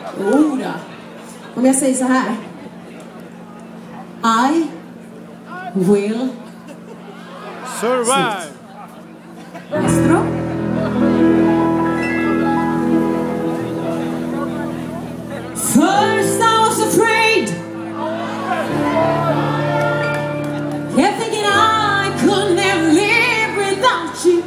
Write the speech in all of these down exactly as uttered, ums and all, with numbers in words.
Oh, då. Om jag säger så här. I will survive. Maestro. First I was afraid, kept thinking I could never live without you.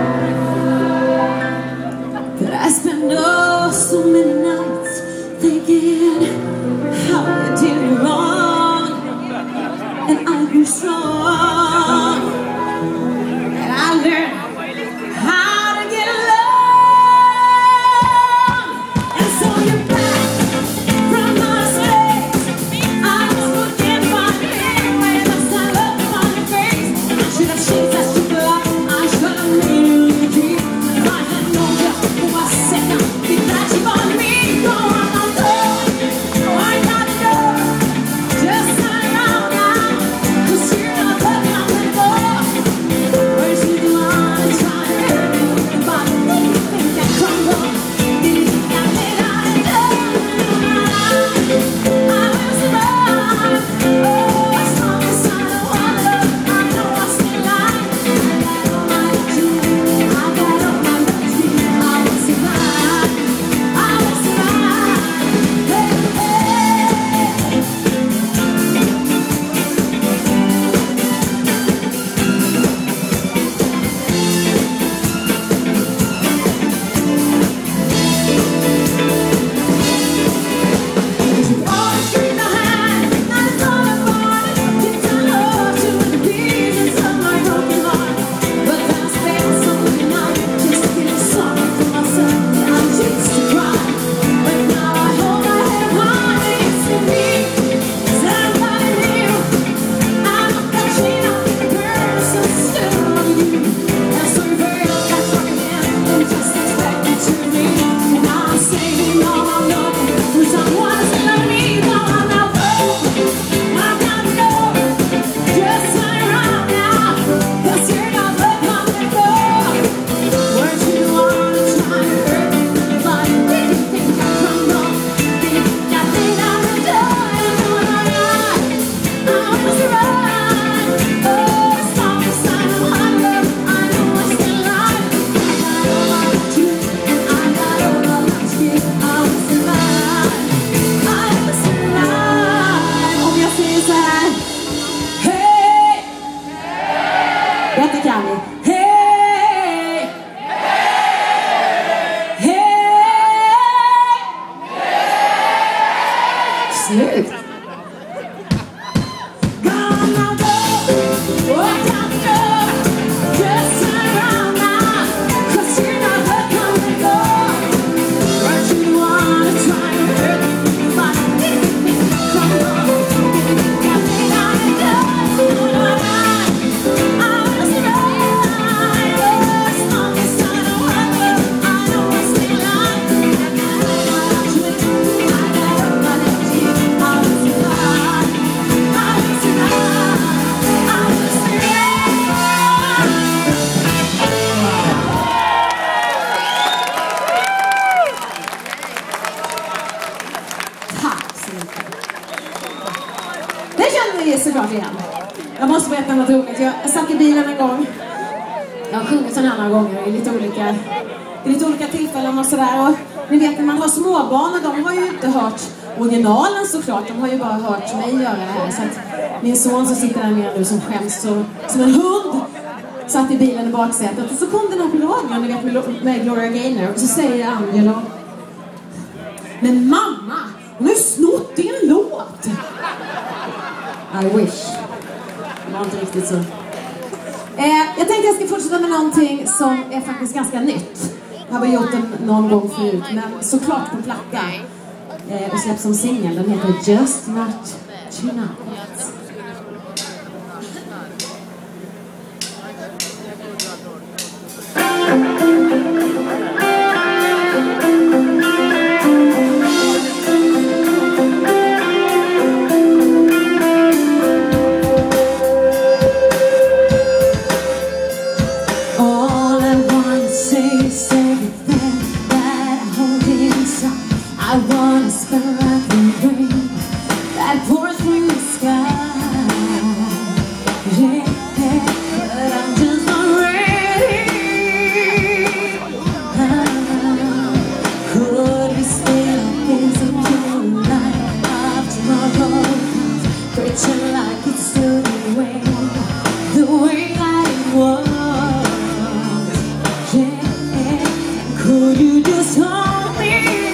But I spent oh, so many nights thinking how you did me wrong, and I grew strong, and I learned how to get along. And so you're back from my space. I was looking for you when I saw up on your face. I should have changed that stupid life. I should have made you leave. If I had known you for a second, be that you on me. Go on, I'll go. I gotta go. Just turn around now, 'cause you're not the kind of boy. Where's you want to try to hurt me? But do you think I crumble? Do you think I let out of I will survive. Oh, as long as I don't want love, I know I'll still lie. I got all my dreams, I got all my dreams. I will survive. I will survive. Hey, hey. You should always keep my hand, not as all I want. Keep my love to the pieces of my broken heart. But I spent so many nights just feeling sorry for myself. I used to cry, but now I hold my head high and it's in me. Somebody new, I'm not catching up with the person still on you. And so you feel like talking in and just expect me to leave. And I'm saving all my love for someone who's gonna need all I'm out for. I gotta go. Just turn around now, 'cause you're not the kind of boy. Weren't you the one to try to hurt me? But did you think I'd crumble? Did you think I'd lay down and die? No, no, no. I will survive. Oh, as long as I know I love, I know I'm still alive. I got all my dreams, I got all my dreams. I will survive. I will survive. Om jag säger så här. Hej! Detta kan vi. Hej! Hej! Snyggt! Gonna go, oh, I gotta go. Just turn around now, 'cause you're not the kind of boy. Weren't you the one to try to hurt me? But did you think I'd crumble? Did you think I'd lay down and die? No, no, no. I will survive. Oh, as long as I know I love, I know I'm still alive. I got all my dreams, I got all my dreams. I will survive. I will survive. I will survive. Tack så mycket. Det känner vi såklart igen. Jag måste berätta något roligt. Jag jag satt i bilen en gång. Jag har sjungit sådana andra gånger i lite olika, i lite olika tillfällen och sådär. Och ni vet när man har småbarn, de har ju inte hört originalen såklart. De har ju bara hört mig göra det här. Så att min son som sitter där med nu som skäms så, som en hund satt i bilen i baksätet. Och så kom den här på radion, ni vet med, med Gloria Gaynor. Och så säger Angela: men mamma, hon har ju snott din låt. I wish. Det var inte riktigt så. Eh, jag tänkte jag ska fortsätta med någonting som är faktiskt ganska nytt. Jag har gjort den någon gång förut, men såklart på platta. Eh, och släpps som singel. Den heter Just Not Tonight. wanna spell like the rain that pours from the sky. Yeah, but I'm just not ready. Ah, could we still insecure like of tomorrow comes, preaching like it's still the way, the way that it was. Yeah, could you just hold me?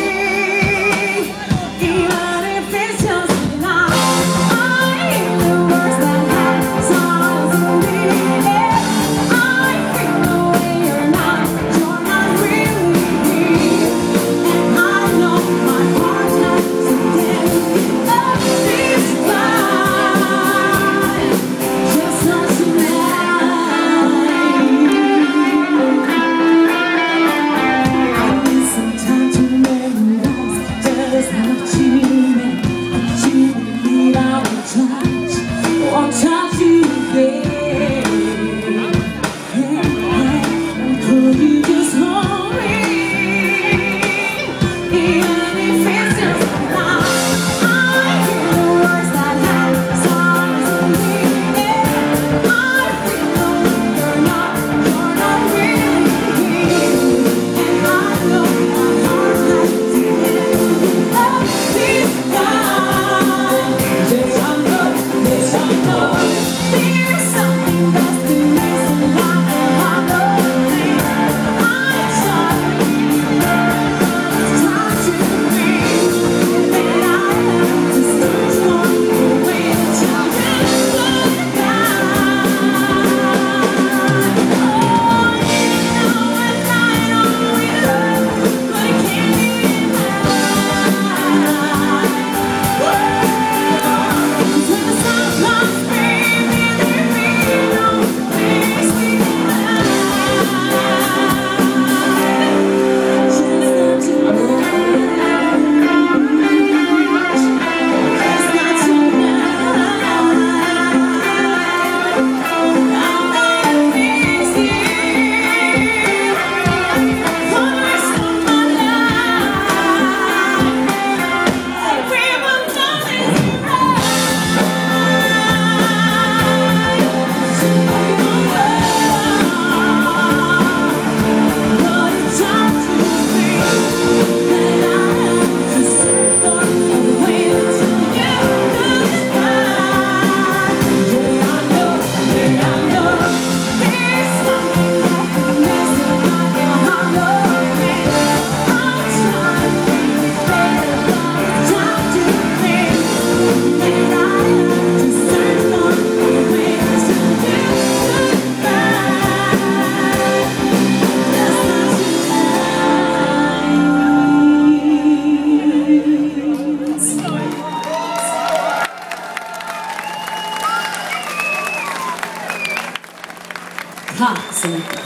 Tack så mycket.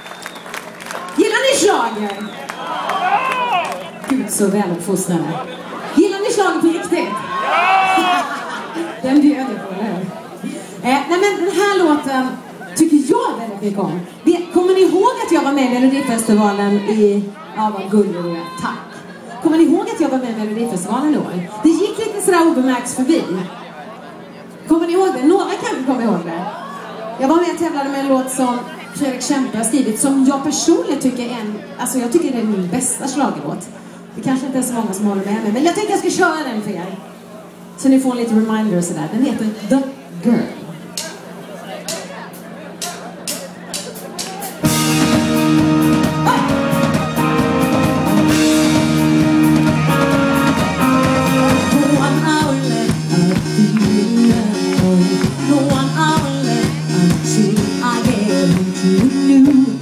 Gillar ni schlager? Gud, så väluppfostrade. Gillar ni schlager på riktigt? Den bjöd jag på, eller hur? Eh, nej men den här låten tycker jag väldigt mycket om. Kommer ni ihåg att jag var med i Melodifestivalen i... Ja, vad gullig du är. Tack. Kommer ni ihåg att jag var med i Melodifestivalen i år? Det gick lite sådär obemärkt förbi. Kommer ni ihåg det? Några kanske kommer ihåg det. Jag var med och tävlade med en låt som Fredrik Kempe har skrivit, som jag personligen tycker är en... Alltså jag tycker det är min bästa schlagerlåt. Det kanske inte är så många som håller med mig, men jag tänkte jag ska köra den för er. Så ni får en lite reminder och sådär. Den heter The Girl. I get into you.